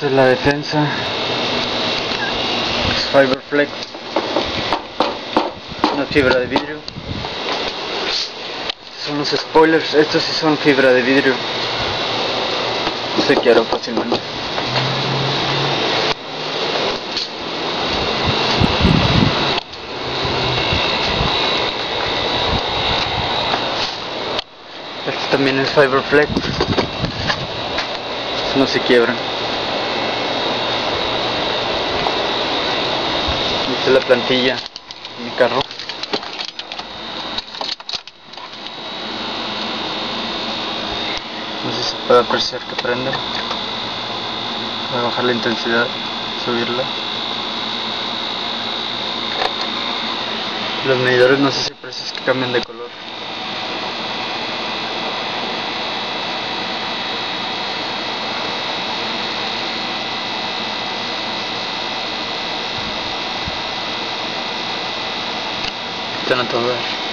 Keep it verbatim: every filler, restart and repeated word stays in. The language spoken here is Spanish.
Esta es la defensa. Es Fiberflex, una fibra de vidrio. Estos son los spoilers, estos sí son fibra de vidrio. Se quedaron fácilmente. Este también es Fiberflex. No se quiebran. Esta es la plantilla de mi carro. No sé si se puede apreciar que prende. Voy a bajar la intensidad, subirla. Los medidores no sé si aprecias que cambian de color. Están a todo dar.